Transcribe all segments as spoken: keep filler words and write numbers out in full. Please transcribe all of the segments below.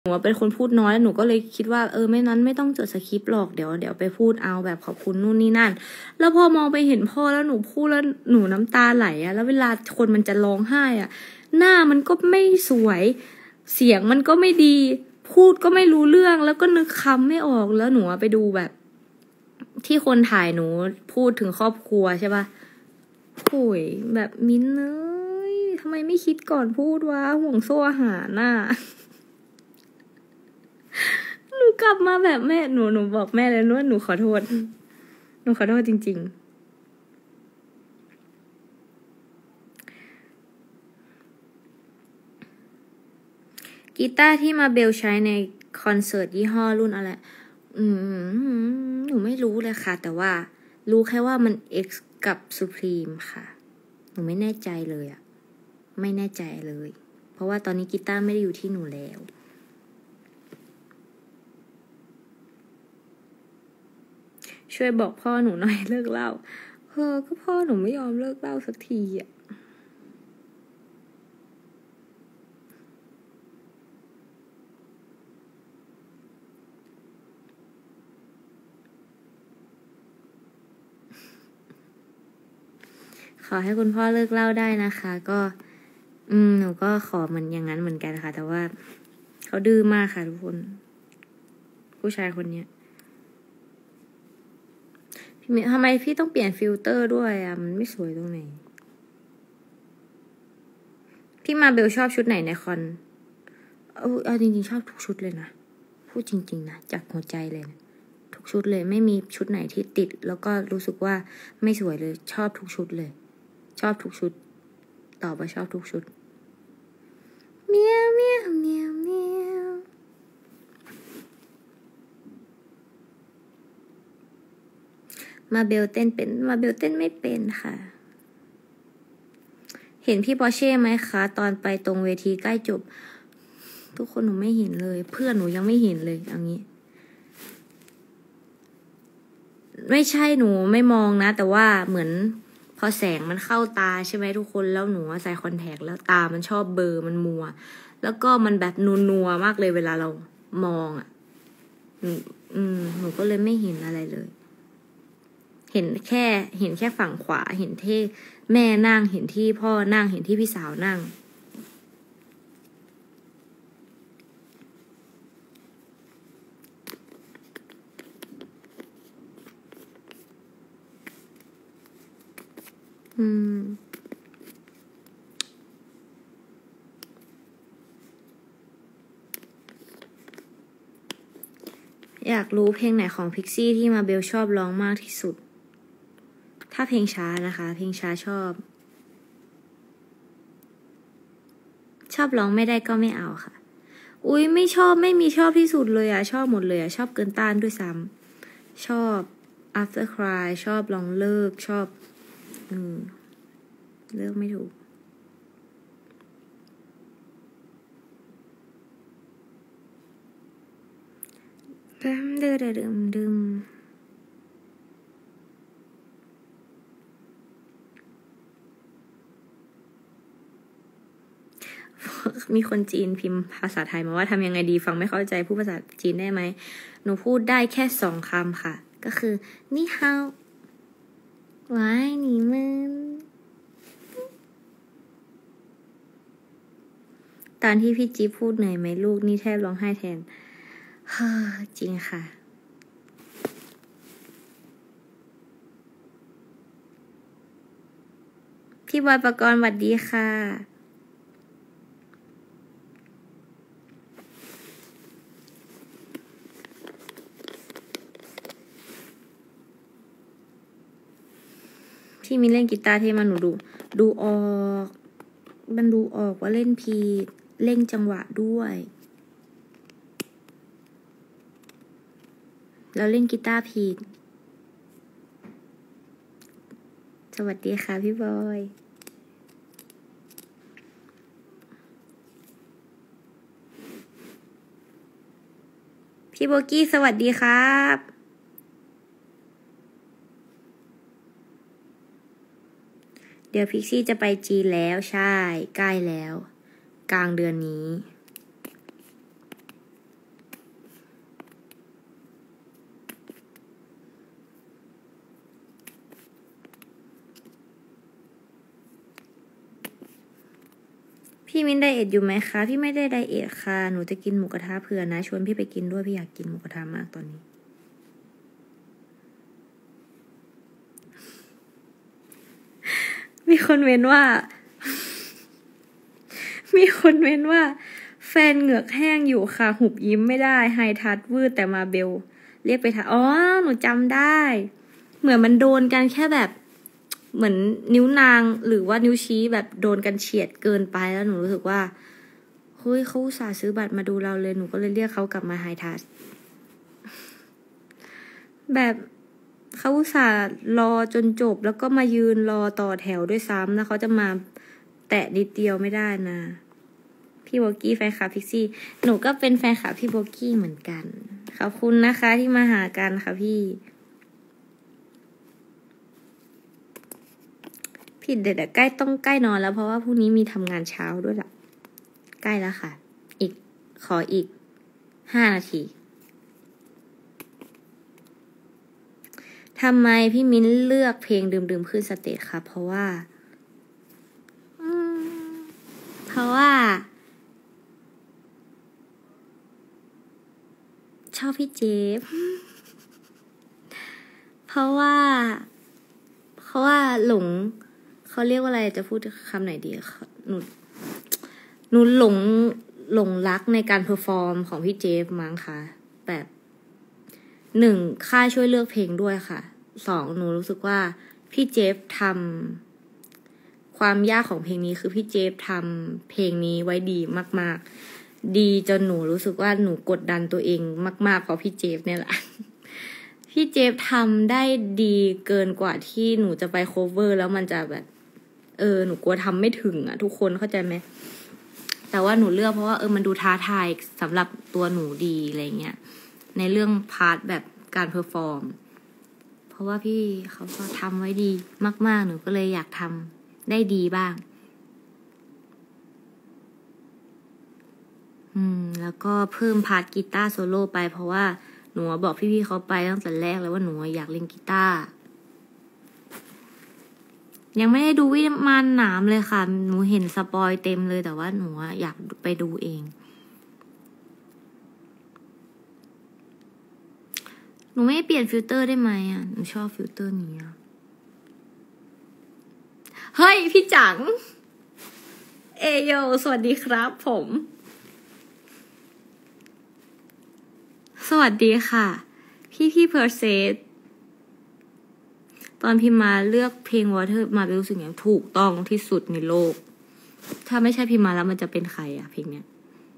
หนูเป็นคนพูดน้อยแล้วหนูก็เลยคิดว่าเออไม่นั้นไม่ต้องจดสคริปต์หรอกเดี๋ยวเดี๋ยวไปพูดเอาแบบขอบคุณนู่นนี่นั่นแล้วพอมองไปเห็นพ่อแล้วหนูพูดแล้วหนูน้ำตาไหลอะแล้วเวลาคนมันจะร้องไห้อะหน้ามันก็ไม่สวยเสียงมันก็ไม่ดีพูดก็ไม่รู้เรื่องแล้วก็นึกคำไม่ออกแล้วหนูไปดูแบบที่คนถ่ายหนูพูดถึงครอบครัวใช่ปะโอ้ยแบบมิ้นเอ้ยทำไมไม่คิดก่อนพูดวะห่วงโซ่อาหารน่ะ หนูกลับมาแบบแม่หนูหนูบอกแม่เลยว่าหนูขอโทษหนูขอโทษจริงๆกีตาร์ที่มาเบลใช้ในคอนเสิร์ตยี่ห้อรุ่นอะไรอืมหนูไม่รู้เลยค่ะแต่ว่ารู้แค่ว่ามัน X กับ Supreme ค่ะหนูไม่แน่ใจเลยอะไม่แน่ใจเลยเพราะว่าตอนนี้กีตาร์ไม่ได้อยู่ที่หนูแล้วช่วยบอกพ่อหนูหน่อยเลิกเล่าเออก็พ่อหนูไม่ยอมเลิกเล่าสักทีอ่ะขอให้คุณพ่อเลิกเล่าได้นะคะก็อืมหนูก็ขอเหมือนอย่างนั้นเหมือนกันค่ะแต่ว่าเขาดื้อมากค่ะทุกคนผู้ชายคนเนี้ยพี่ทำไมพี่ต้องเปลี่ยนฟิลเตอร์ด้วยอ่ะมันไม่สวยตรงไหนพี่มาเบลชอบชุดไหนในคอนเอาเอาจริงๆชอบทุกชุดเลยนะพูดจริงๆนะจากหัวใจเลยนะทุกชุดเลยไม่มีชุดไหนที่ติดแล้วก็รู้สึกว่าไม่สวยเลยชอบทุกชุดเลยชอบทุกชุดตอบว่าชอบทุกชุดเมียวเมียวเมียวเมียวมาเบลเต้นเป็นมาเบลเต้นไม่เป็นค่ะเห็นพี่ปอเช่ไหมคะตอนไปตรงเวทีใกล้จบทุกคนหนูไม่เห็นเลยเพื่อนหนูยังไม่เห็นเลยอย่างนี้ไม่ใช่หนูไม่มองนะแต่ว่าเหมือนพอแสงมันเข้าตาใช่ไหมทุกคนแล้วหนูใส่คอนแทคแล้วตามันชอบเบลอมันมัวแล้วก็มันแบบนัวๆมากเลยเวลาเรามองอ่ะอืมหนูก็เลยไม่เห็นอะไรเลยเห็นแค่เห็นแค่ฝั่งขวาเห็นที่แม่นั่งเห็นที่พ่อนั่งเห็นที่พี่สาวนั่งอืมอยากรู้เพลงไหนของพิกซี่ที่มาเบลชอบร้องมากที่สุดถ้าเพลงช้านะคะเพลงช้าชอบชอบร้องไม่ได้ก็ไม่เอาค่ะอุ้ยไม่ชอบไม่มีชอบที่สุดเลยอะชอบหมดเลยอะชอบเกินต้านด้วยซ้ำชอบ after cry ชอบลองเลิกชอบอืมเลิกไม่ถูกดึมดึมดึมดึมมีคนจีนพิมพ์ภาษาไทยมาว่าทำยังไงดีฟังไม่เข้าใจพูดภาษาจีนได้ไหมหนูพูดได้แค่สองคำค่ะก็คือนี่ฮาวไว้หนีมันตอนที่พี่จี๊บพูดเหนื่อยไหมลูกนี่แทบร้องไห้แทนเฮ้อจริงค่ะพี่บอยปกรณ์สวัสดีค่ะที่มีเล่นกีตาร์ที่มันหนูดูดูออกมันดูออกว่าเล่นพีเล่นจังหวะด้วยแล้วเล่นกีตาร์ผิดสวัสดีค่ะพี่บอยพี่โบกี้สวัสดีครับเดี๋ยวพิกซี่จะไปจีนแล้วใช่ใกล้แล้วกลางเดือนนี้พี่มิ้นไดเอทอยู่ไหมคะพี่ไม่ได้ไดเอทค่ะหนูจะกินหมูกระทะเผื่อนะชวนพี่ไปกินด้วยพี่อยากกินหมูกระทะมากตอนนี้มีคนเว้นว่า มีคนเว้นว่าแฟนเหงือกแห้งอยู่ค่ะหุบยิ้มไม่ได้ไฮทัชวืดแต่มาเบลเรียกไปทักอ๋อหนูจำได้เหมือนมันโดนกันแค่แบบเหมือนนิ้วนางหรือว่านิ้วชี้แบบโดนกันเฉียดเกินไปแล้วหนูรู้สึกว่าเฮ้ยเขาอุตส่าห์ซื้อบัตรมาดูเราเลยหนูก็เลยเรียกเขากลับมาไฮทัชแบบเขาอุตส่าห์รอจนจบแล้วก็มายืนรอต่อแถวด้วยซ้ำแล้วเขาจะมาแตะนิดเดียวไม่ได้นะพี่โบกี้แฟนคลับพิกซี่หนูก็เป็นแฟนคลับพี่โบกี้เหมือนกันขอบคุณนะคะที่มาหากันค่ะพี่ผิดเดี๋ยวใกล้ต้องใกล้นอนแล้วเพราะว่าพรุ่งนี้มีทำงานเช้าด้วยล่ะใกล้แล้วค่ะอีกขออีกห้านาทีทำไมพี่มิ้นเลือกเพลงดื่มๆขึ้นสเตจคะเพราะว่าเพราะว่าชอบพี่เจฟเพราะว่าเพราะว่าหลงเขาเรียกว่าอะไรจะพูดคำไหนดีหนูหนูหลงหลงรักในการเพอร์ฟอร์มของพี่เจฟมั้งคะแบบหนึ่งค่าช่วยเลือกเพลงด้วยค่ะสองหนูรู้สึกว่าพี่เจฟทำความยากของเพลงนี้คือพี่เจฟทำเพลงนี้ไว้ดีมากๆดีจนหนูรู้สึกว่าหนูกดดันตัวเองมากๆเพราะพี่เจฟเนี่ยแหละพี่เจฟทำได้ดีเกินกว่าที่หนูจะไปโคเวอร์แล้วมันจะแบบเออหนูกลัวทำไม่ถึงอ่ะทุกคนเข้าใจไหมแต่ว่าหนูเลือกเพราะว่าเออมันดูท้าทายสำหรับตัวหนูดีอะไรเงี้ยในเรื่องพาร์ทแบบการเพอร์ฟอร์มเพราะว่าพี่เขาก็ทำไว้ดีมากๆหนูก็เลยอยากทำได้ดีบ้างอืมแล้วก็เพิ่มพาร์ทกีตาร์โซโล่ไปเพราะว่าหนูบอกพี่ๆเขาไปตั้งแต่แรกแล้วว่าหนูอยากเล่นกีตาร์ยังไม่ได้ดูวิมานหนามเลยค่ะหนูเห็นสปอยเต็มเลยแต่ว่าหนูอยากไปดูเองหนูไม่เปลี่ยนฟิลเตอร์ได้ไหมอ่ะหนูชอบฟิลเตอร์นี้อ่ะเฮ้ยพี่จังเอโยสวัสดีครับผมสวัสดีค่ะพี่พี่เพอร์เซสตอนพิมมาเลือกเพลงวอเตอร์มารู้สึกอย่างถูกต้องที่สุดในโลกถ้าไม่ใช่พิมมาแล้วมันจะเป็นใครอะเพลงเนี้ย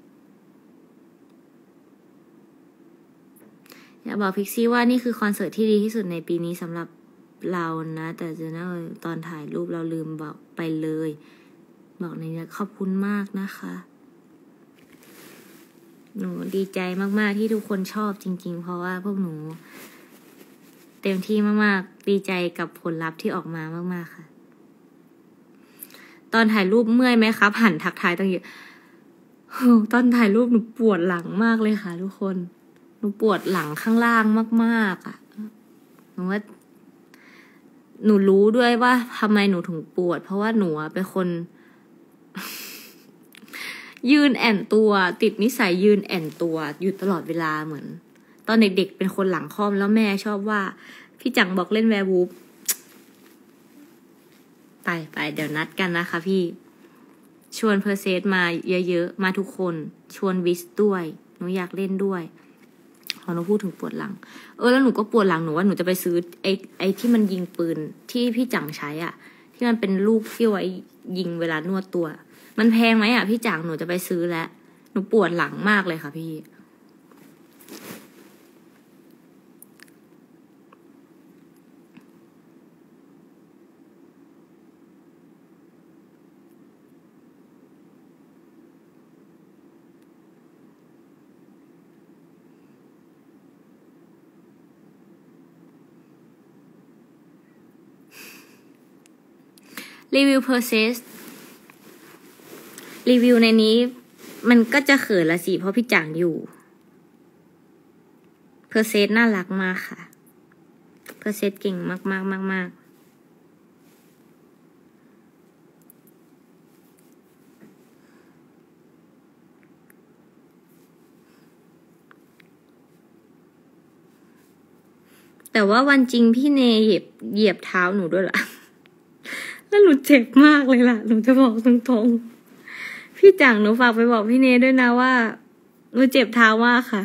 อยากบอกพิกซี่ว่านี่คือคอนเสิร์ตที่ดีที่สุดในปีนี้สำหรับเรานะแต่จะน่าตอนถ่ายรูปเราลืมบอกไปเลยบอกในนี้ขอบคุณมากนะคะหนูดีใจมากๆที่ทุกคนชอบจริงๆเพราะว่าพวกหนูเต็มที่มากๆดีใจกับผลลัพธ์ที่ออกมามากๆค่ะตอนถ่ายรูปเมื่อยไหมครับหันทักทายตั้งเยอะตอนถ่ายรูปหนูปวดหลังมากเลยค่ะทุกคนหนูปวดหลังข้างล่างมากๆอ่ะหนูว่าหนูรู้ด้วยว่าทำไมหนูถึงปวดเพราะว่าหนูเป็นคน ยืนแอนตัวติดนิสัยยืนแอนตัวอยู่ตลอดเวลาเหมือนตอนเด็กๆเป็นคนหลังค่อมแล้วแม่ชอบว่าพี่จังบอกเล่นแวร์วูฟไปไปเดี๋ยวนัดกันนะคะพี่ชวนเพอร์เซสมาเยอะๆมาทุกคนชวนวิสด้วยหนูอยากเล่นด้วยพอหนูพูดถึงปวดหลังเออแล้วหนูก็ปวดหลังหนูว่าหนูจะไปซื้อไอ้ไอ้ที่มันยิงปืนที่พี่จังใช้อ่ะที่มันเป็นลูกที่ไว้ยิงเวลานวดตัวมันแพงไหมอ่ะพี่จังหนูจะไปซื้อแล้วหนูปวดหลังมากเลยค่ะพี่รีวิว process รีวิวในนี้มันก็จะเขินละสิเพราะพี่จังอยู่ process น่ารักมากค่ะ process เก่งมากมากมากมากแต่ว่าวันจริงพี่เนเหยียบเหยียบเท้าหนูด้วยล่ะ แล้วหนูเจ็บมากเลยล่ะหนูจะบอกตรงๆพี่จังหนูฝากไปบอกพี่เนด้วยนะว่าหนูเจ็บเท้ามากค่ะ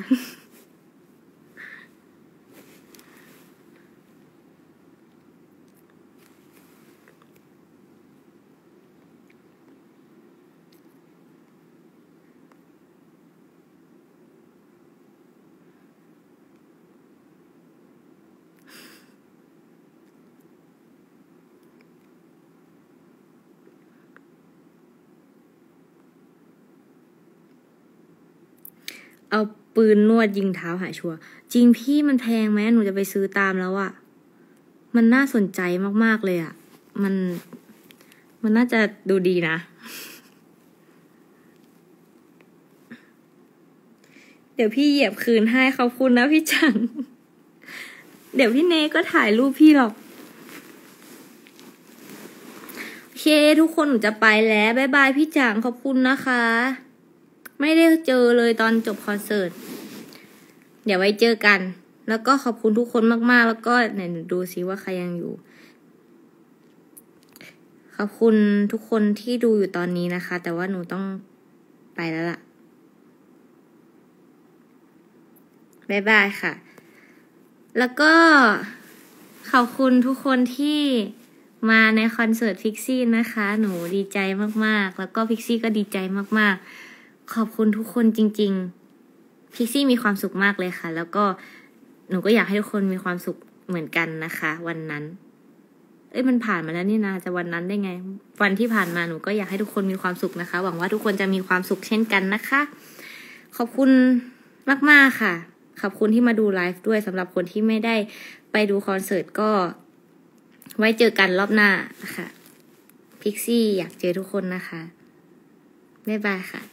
เอาปืนนวดยิงเท้าหายชัวร์จริงพี่มันแพงไหมหนูจะไปซื้อตามแล้วอะมันน่าสนใจมากๆเลยอะมันมันน่าจะดูดีนะ เดี๋ยวพี่เหยียบคืนให้ขอบคุณนะพี่จัง เดี๋ยวพี่เนก็ถ่ายรูปพี่หรอกโอเคทุกคนหนูจะไปแล้วบ๊ายบายพี่จังขอบคุณนะคะไม่ได้เจอเลยตอนจบคอนเสิร์ตเดี๋ยวไว้เจอกันแล้วก็ขอบคุณทุกคนมากๆแล้วก็ไหนดูซิว่าใครยังอยู่ขอบคุณทุกคนที่ดูอยู่ตอนนี้นะคะแต่ว่าหนูต้องไปแล้วล่ะบ๊ายบายค่ะแล้วก็ขอบคุณทุกคนที่มาในคอนเสิร์ตพิกซี่นะคะหนูดีใจมากๆแล้วก็พิกซี่ก็ดีใจมากๆขอบคุณทุกคนจริงๆพิกซี่มีความสุขมากเลยค่ะแล้วก็หนูก็อยากให้ทุกคนมีความสุขเหมือนกันนะคะวันนั้นเอ้ยมันผ่านมาแล้วนี่นะจะวันนั้นได้ไงวันที่ผ่านมาหนูก็อยากให้ทุกคนมีความสุขนะคะหวังว่าทุกคนจะมีความสุขเช่นกันนะคะขอบคุณมากๆค่ะขอบคุณที่มาดูไลฟ์ด้วยสำหรับคนที่ไม่ได้ไปดูคอนเสิร์ตก็ไว้เจอกันรอบหน้านะคะพิกซี่อยากเจอทุกคนนะคะบ๊ายบายค่ะ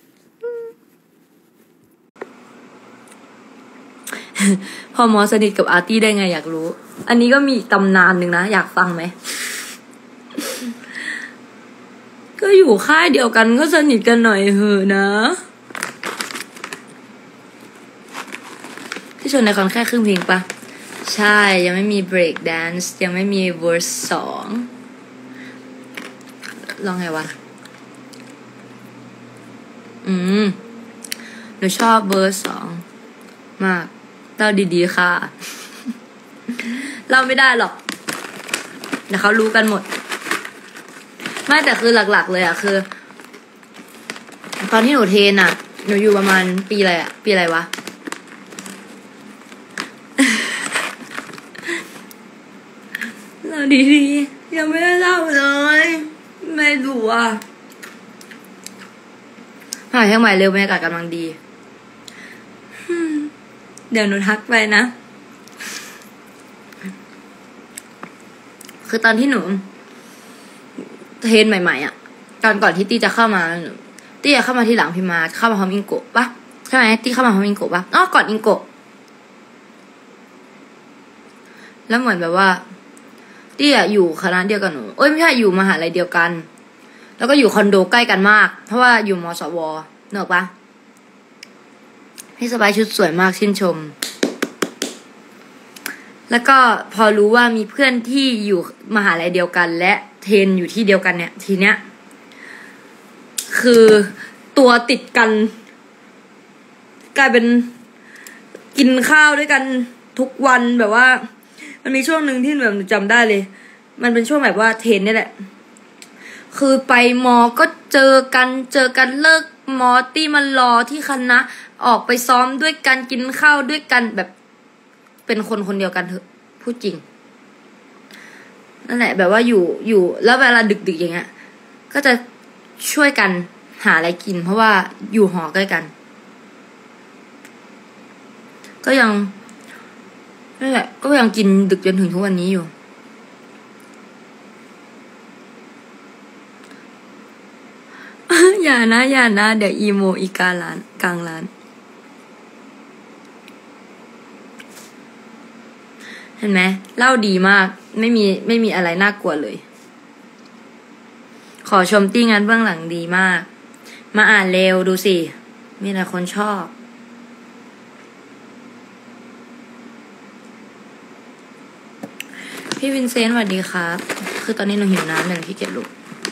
พอมอสนิทกับอาร์ตี้ได้ไงอยากรู้ อันนี้ก็มีตำนานหนึ่งนะอยากฟังไหม ก็อยู่ค่ายเดียวกันก็สนิทกันหน่อยเหอะนะที่ชวนในคอนแค่ครึ่งเพลงปะใช่ยังไม่มี break dance ยังไม่มี verse สองลองไงวะอืมหนูชอบ verse สองมากเล่าดีๆค่ะ เล่าไม่ได้หรอกเดี๋ยวเขารู้กันหมดไม่แต่คือหลักๆเลยอะคือตอนที่หนูเทรนอะหนูอยู่ประมาณปีอะไรอะปีอะไรวะ เล่าดีๆยังไม่ได้เล่าเลยไม่รู้อะหาเชียงใหม่เร็วบรรยากาศกำลังดีเดี๋ยวหนูทักไปนะคือตอนที่หนูเทรนใหม่ๆอ่ะตอนก่อนที่ตี้จะเข้ามาตี้จะเข้ามาที่หลังพิมาเข้ามาพร้อมอิงโกะปะใช่ไหมตี้เข้ามาพร้อมอิงโกะปะอ๋อก่อนอิงโกะแล้วเหมือนแบบว่าตี้อะอยู่คณะเดียวกันหนูเอ้ยไม่ใช่อยู่มหาลัยเดียวกันแล้วก็อยู่คอนโดใกล้กันมากเพราะว่าอยู่มสวเนอะปะพี่สบายชุดสวยมากชื่นชมแล้วก็พอรู้ว่ามีเพื่อนที่อยู่มหาลัยเดียวกันและเทรนอยู่ที่เดียวกันเนี่ยทีเนี้ยคือตัวติดกันกลายเป็นกินข้าวด้วยกันทุกวันแบบว่ามันมีช่วงหนึ่งที่แบบจำได้เลยมันเป็นช่วงแบบว่าเทรนนี่แหละคือไปมอก็เจอกันเจอกันเลิกมอตี้มันรอที่คณะออกไปซ้อมด้วยกันกินข้าวด้วยกันแบบเป็นคนคนเดียวกันเถอะพูดจริงนั่นแหละแบบว่าอยู่อยู่แล้วเวลาดึกๆอย่างเงี้ยก็จะช่วยกันหาอะไรกินเพราะว่าอยู่หอใกล้กันก็ยังนั่นแหละก็ยังกินดึกจนถึงทุกวันนี้อยู่อย่านะอย่านะเดี๋ยวอีโมอีการ้านกลางร้านเห็นไหมเล่าดีมากไม่มีไม่มีอะไรน่ากลัวเลยขอชมตี้งานเบื้องหลังดีมากมาอ่านเร็วดูสิมีแต่คนชอบพี่วินเซนต์สวัสดีครับ คือตอนนี้หนูหิวน้ำเลยพี่เกียรลุก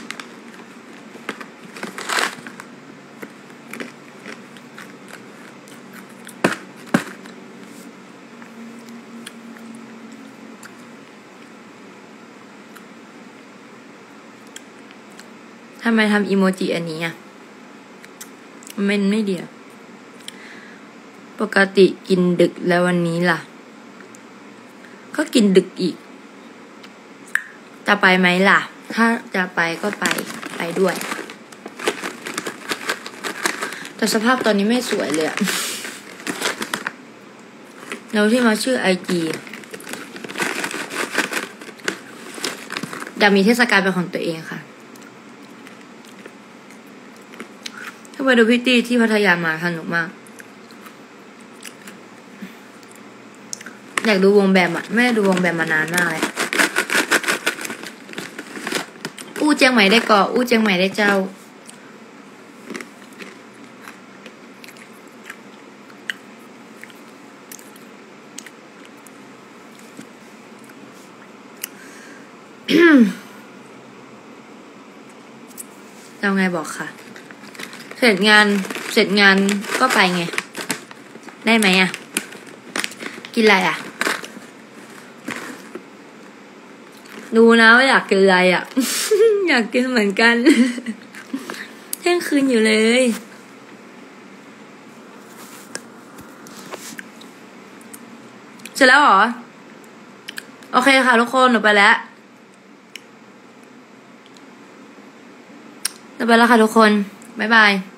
ทำไมทำอีโมจิอันนี้อ่ะมันไม่เดียวปกติกินดึกแล้ววันนี้ล่ะก็กินดึกอีกจะไปไหมล่ะถ้าจะไปก็ไปไปด้วยแต่สภาพตอนนี้ไม่สวยเลยอะแล้วที่มาชื่อไอจีอยากมีเทศกาลเป็นของตัวเองค่ะถ้าไปดูพี่ตี้ที่พัทยามาสนุกมากอยากดูวงแบมอะไม่ได้ดูวงแบมมานานมากเลยอู้เจียงใหม่ได้ก่ออู้เจียงใหม่ได้เจ้าเอาไงบอกค่ะเสร็จงานเสร็จงานก็ไปไงได้ไหมอะกินอะไรอะดูนะว่าอยากกินอะไรอะ อยากกินเหมือนกัน เที่ยงคืนอยู่เลยเสร็จแล้วเหรอโอเคค่ะทุกคนหนูไปแล้วหนูไปแล้วค่ะทุกคนบ๊ายบาย